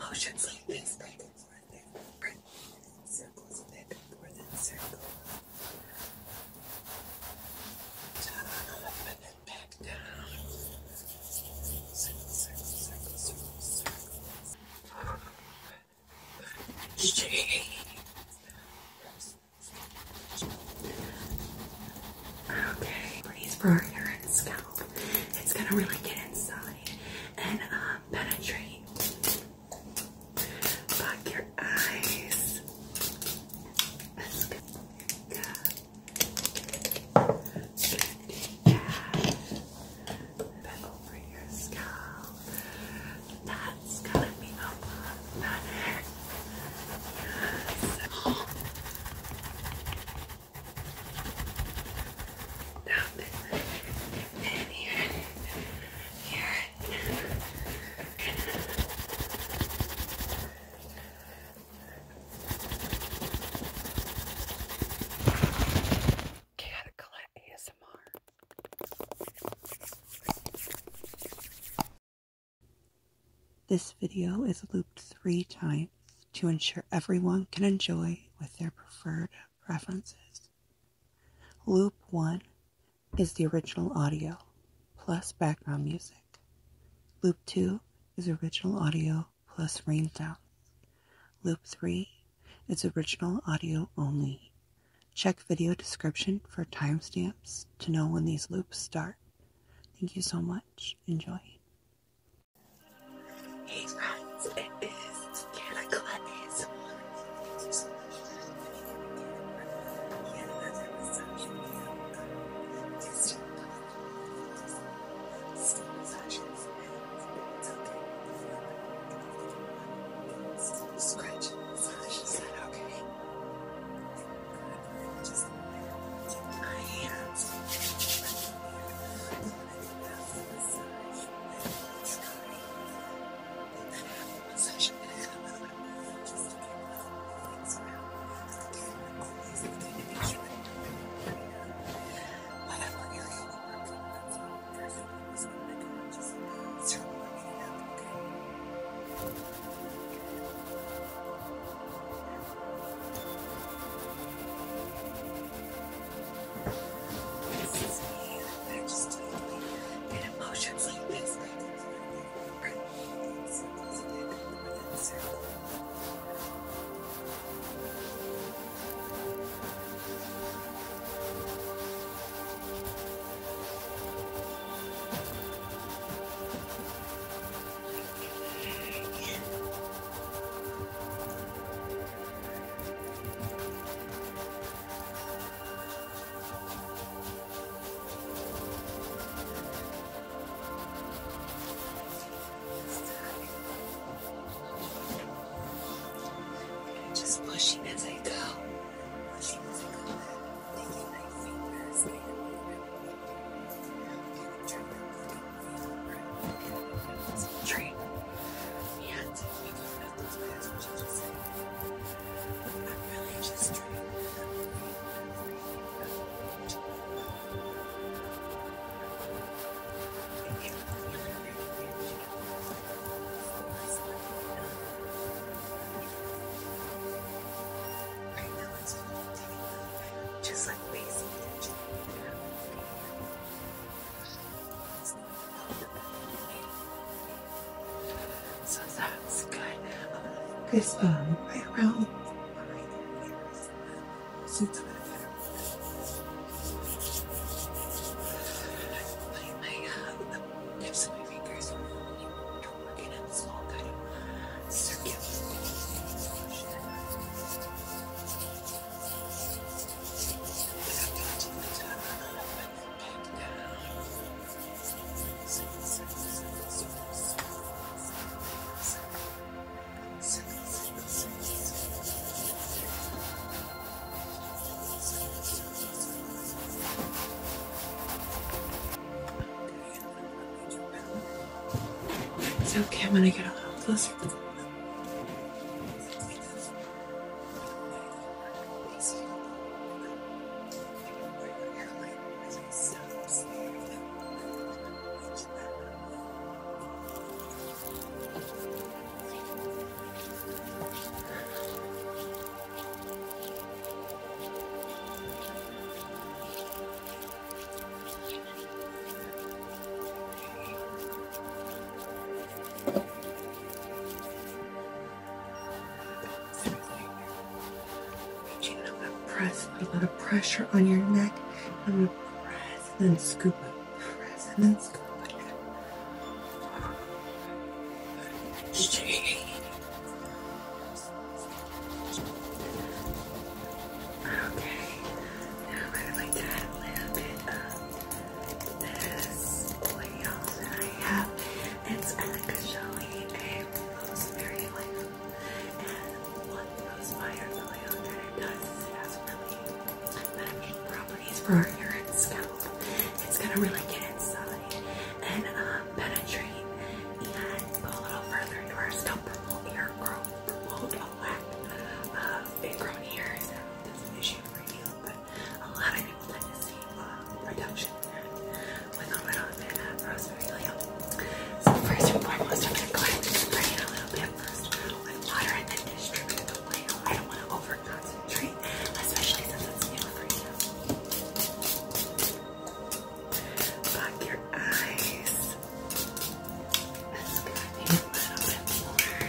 motions like this, back and forth, circles, back and forth, and circle. Down, up, and then back down. Circle, circle, circle, circle, circle. Shake. Okay, breathe for your hair and scalp. It's gonna really get inside and penetrate. Block your eyes. That's good. Yeah. Bend over your scalp. That's gonna be a lot better. Yes. Down there. And here. Here. Cataclysm ASMR. This video is looped 3 times to ensure everyone can enjoy with their preferred preferences. Loop 1 is the original audio plus background music. Loop 2 is original audio plus rain sounds. Loop 3 is original audio only. Check video description for timestamps to know when these loops start. Thank you so much. Enjoy. Hey friends, it is Cataclysm. Scratching massage, is that okay? Just take my hands. Just pushing as I go. Pushing as I go. Taking my fingers. Train. Yeah, taking those words, what you just said. I'm really just trying. Just like basic attention. So that's good. I'm gonna focus right around my ears. So it's gonna better. Putting my tips of my fingers working in small kind of circular motion. It's okay, I'm gonna get a little closer. press, put a lot of pressure on your neck. I'm going to press and then scoop up, press and then scoop up. For your scalp, it's gonna really get inside and penetrate and go a little further into our scalp, promote your growth, promote a lack of ingrown hairs. That's an issue for you, but a lot of people tend to see reduction with a little bit of rosemary oil. So first and foremost, I'm gonna go ahead and spray it a little bit first with water and then distribute the oil. I don't want to over concentrate, especially since it's new for you. Your eyes. That's gonna be a little bit more.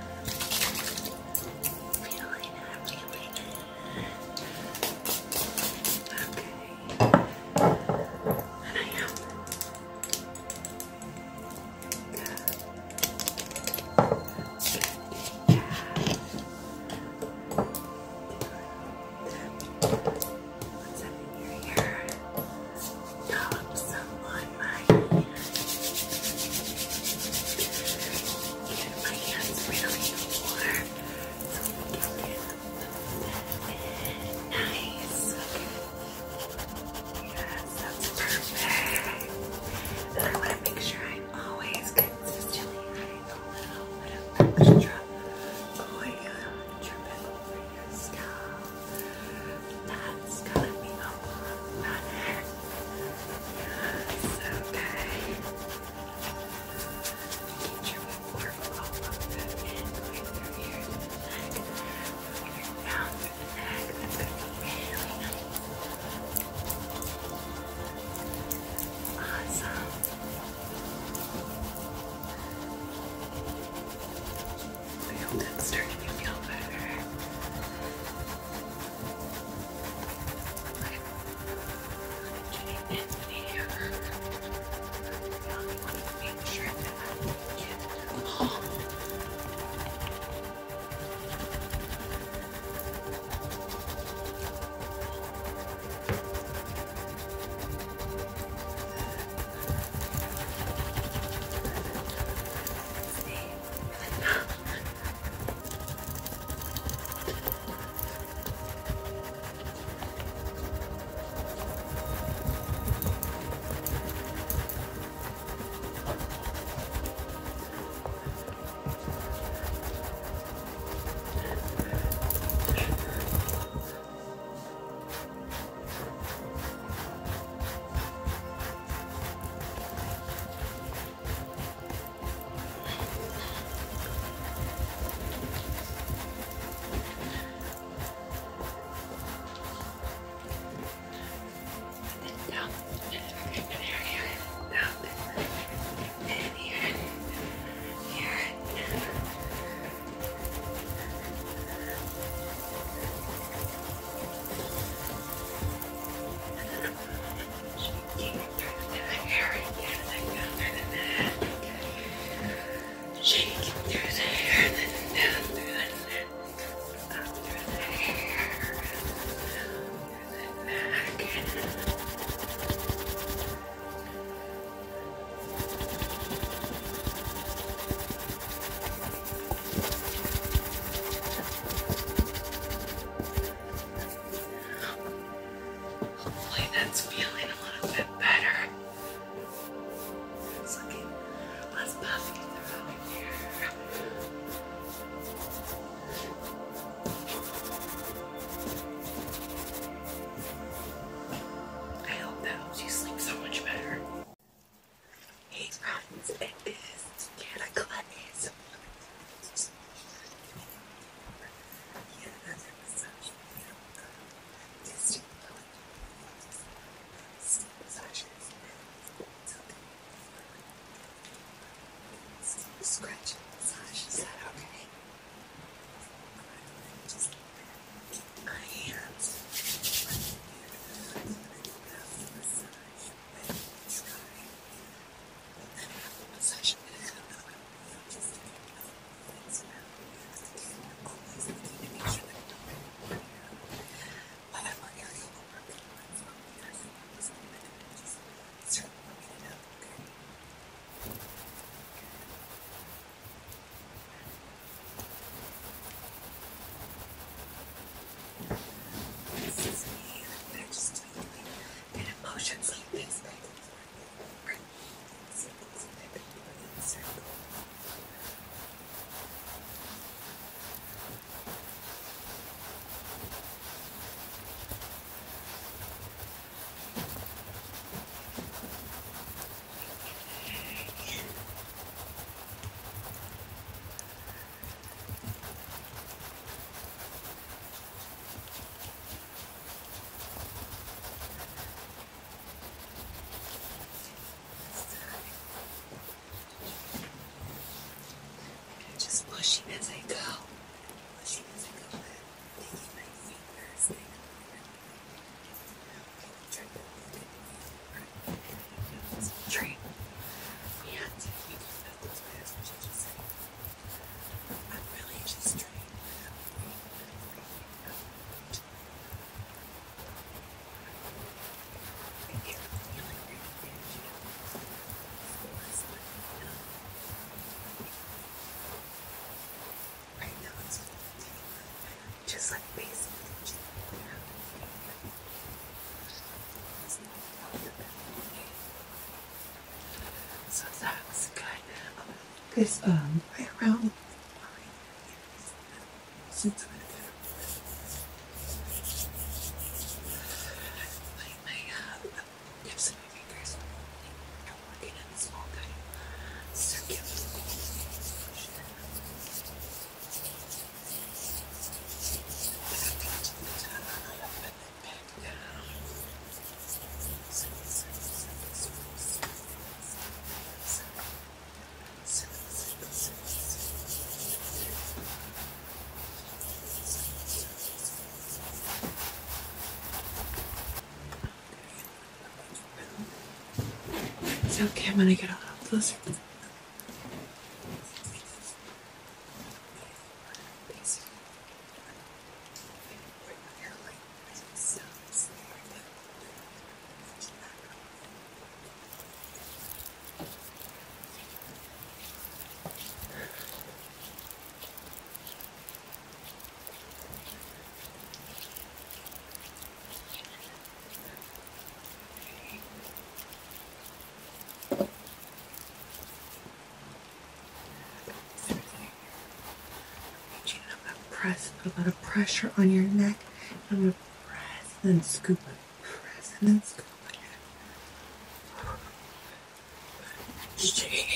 Feeling it, feeling it. Okay. And I am what's up in your ear? Dollop some on my get my hands really warm so we can get nice. Yes, that's perfect. And I want to make sure I'm always consistently adding a little bit of extra oil dripping over your scalp. That's gonna be a lot better. Yes, okay. Get your work all of that in, going through here to the neck, moving it down through the neck. That's gonna be really nice. Awesome. I hope that's starting to feel better. Getting in there. I only want to make sure that I get all. Pushing as I go. Pushing as I go. Taking my fingers. Train. Yeah, taking that's what I was just saying. I'm really just trained. I get feeling really right now it's just like basic. So that's good. Because right around since tips of my fingers, I'm working in a small kind of circular motion. Back down. It's okay, I'm gonna get a little closer. Press, put a lot of pressure on your neck. I'm gonna press and then scoop it. Press and then scoop it.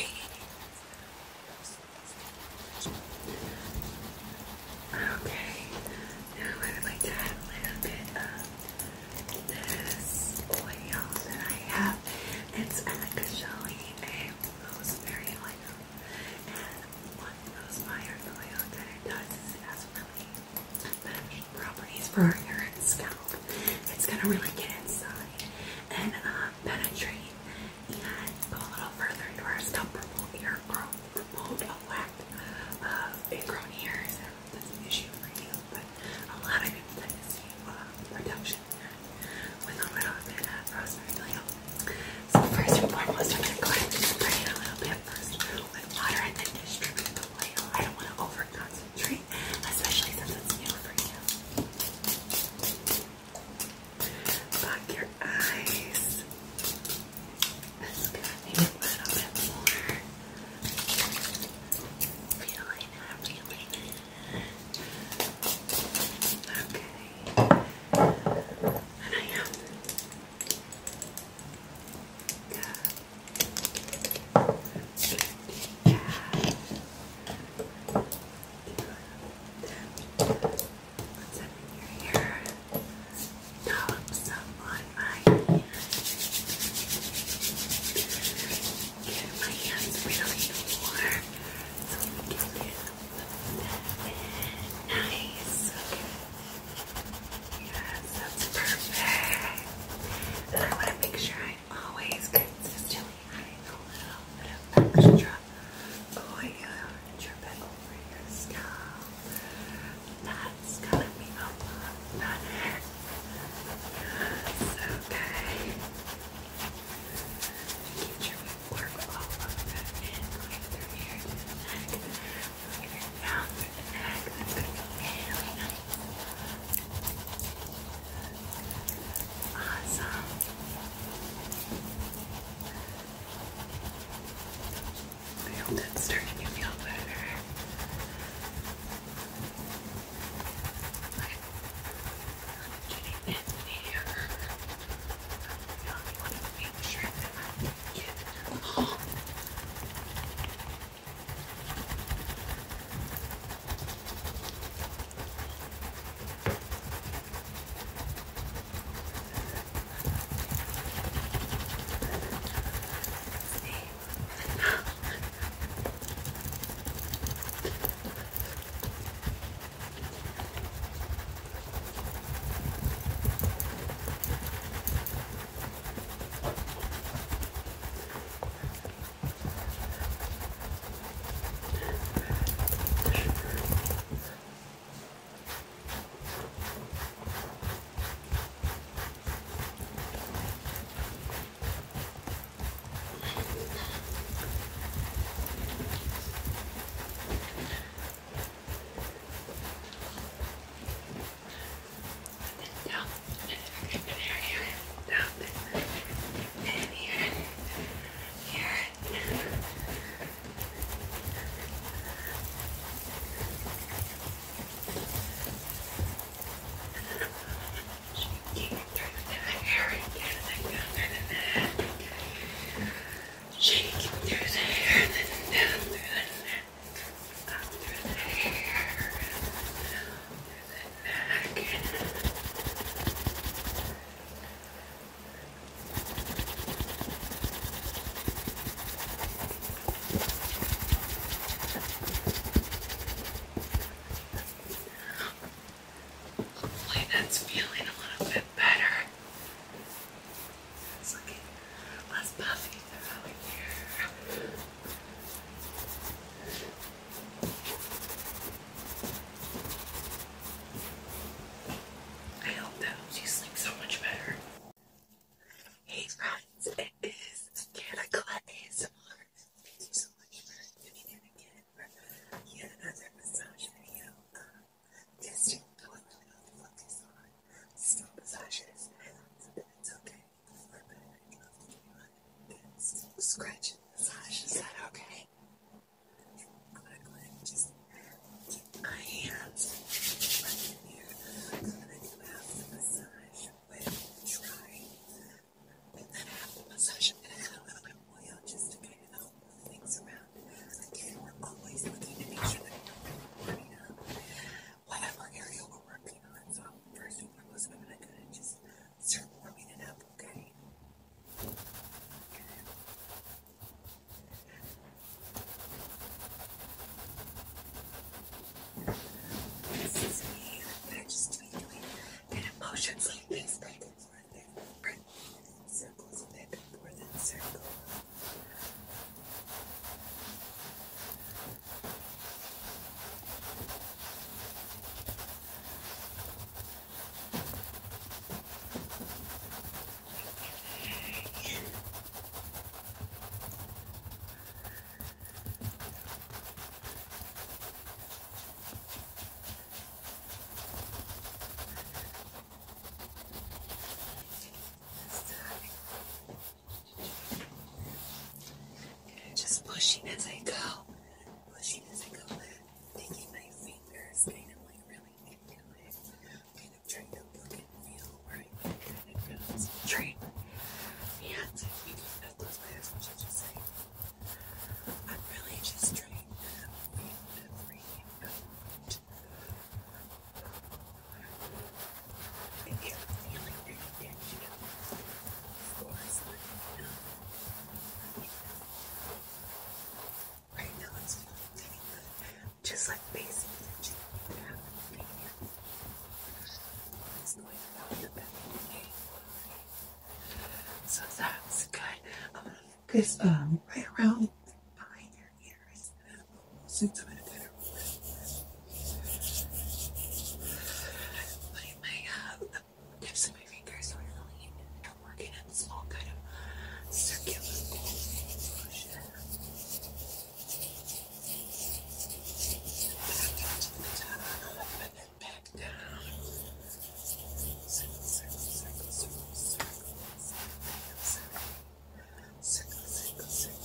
Okay. Now I'd like to add a little bit of this oil that I have. It's actually a rosemary oil. And what rosemary oil that it does is it has really beneficial properties for our hair and scalp. It's gonna really get inside and penetrate and go a little further into our scalp, promote hair growth, promote a lack of ingrown hairs. That's an issue for you, but a lot of people tend to see reduction with a little bit of rosemary oil. So first and foremost, I'm gonna go ahead and spray it a little bit first with water and then distribute the oil. I don't want to over concentrate, especially since it's new for you. Block your eyes. That's good. Maybe a little bit more. Feeling it, feeling it. Okay. And I have what's up in your hair? Dollop some on my hand. Get my hands really warm so we can get nice. Yes, that's perfect. And I want to make sure I'm always consistently adding a little bit of extra oil, drip it over your scalp. That it's feeling a little bit better. It's looking less puffy over here. I hope that helps you sleep so much better. Hey friends, it is Canada ASMR. Thank you so much for tuning in again for yet another massage video. Just I would really love to focus on scalp massages. It's okay. I'd love to do a scalp scratching massage. Is that okay? I'm gonna go ahead and just keep my hands right in here. I'm gonna do half the massage with dry, and then half the massage I'm gonna add a little bit of oil just to kind of help move things around. Again, we're always looking to make sure that we're warming up whatever area we're working on. So first and foremost, I'm gonna just start warming it up, okay? This is me. I'm gonna just be doing kind of motions like this, back and forth, back and forth. Circles, back and forth, and circles. Just pushing as I go, taking my fingers kind of like really into it, kind of trying to look and feel where I can kind of concentrate. Hands and fingers, not close my eyes, what you just say. I'm really just trying to feel every note. If you're feeling any tension, of course, let me know. Right now it's feeling pretty good. Just like basic tension you have right here. It's going around the back of the neck. So that's good. I'm gonna focus right around behind your ears. Since I'm gonna kind of putting my tips of my fingers so I really am working in small kind of circular motion. Back down. Circle, circle, circle, circle, circle. Circle, circle, circle,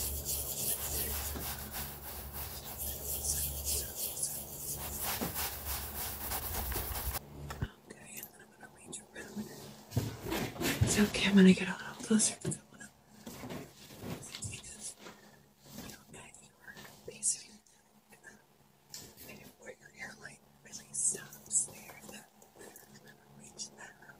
okay, and then I'm gonna reach around. It's okay, I'm gonna get a little closer because I wanna get your base of your neck. Maybe where your hairline really stops there. I'm gonna reach that up.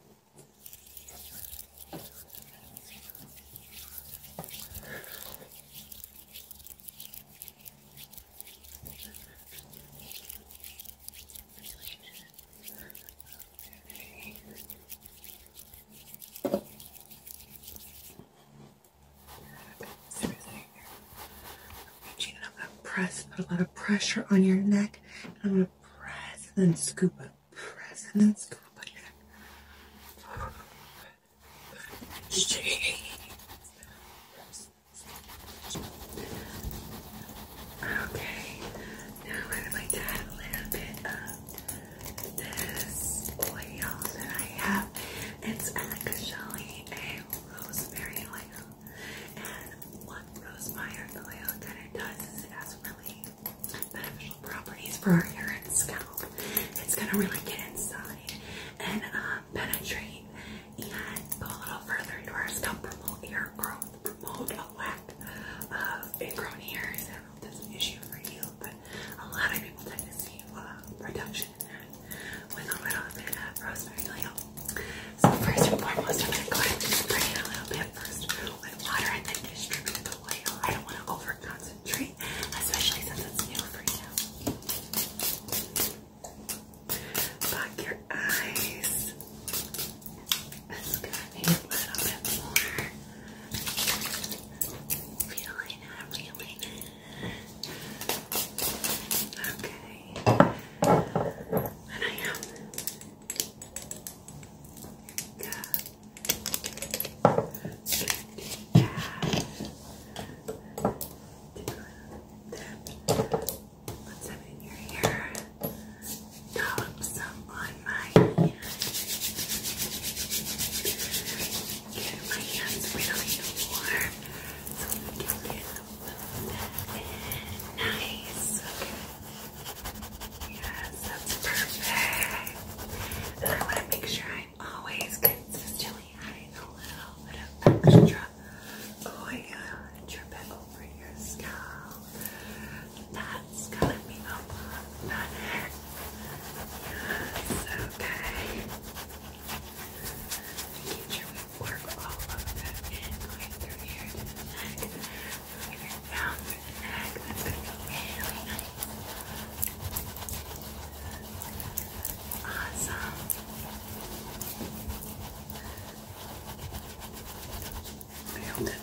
And I'm gonna press, put a lot of pressure on your neck. And I'm gonna press and then scoop up. Press and then scoop up on your neck. Okay, now I'd like to add a little bit of this oil that I have. It's actually a rosemary oil, and what rosemary oil that it does is it has really beneficial properties for our hair and scalp. It's gonna really get inside and penetrate and go a little further into our scalp, promote hair growth, promote a lack of ingrown hairs. I don't know if that's an issue for you, but a lot of people tend to see reduction in that with a little bit of rosemary oil. So first and foremost, I'm going to go ahead and spray it a little bit first with water and then distribute the oil. I don't want to over concentrate, especially since it's new for you.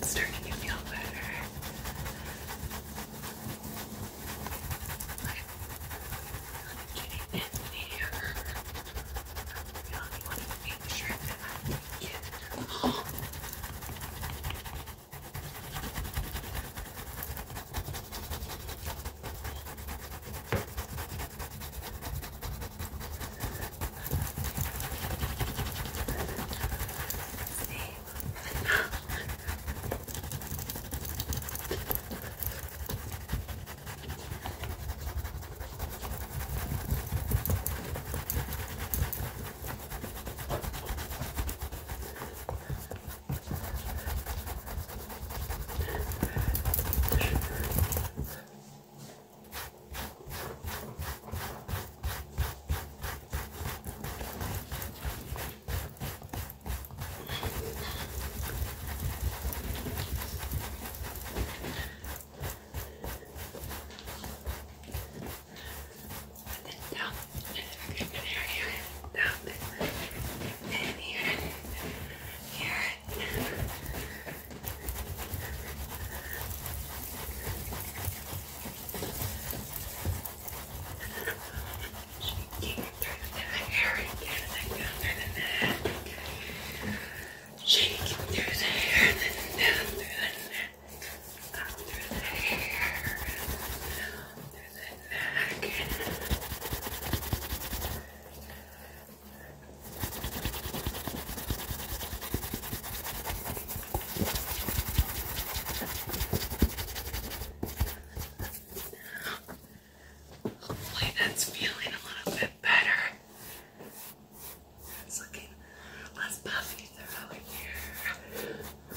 It's starting to feel better. I'm getting in here. I really want to make sure that I get home. That's feeling a little bit better. It's looking less puffy through here.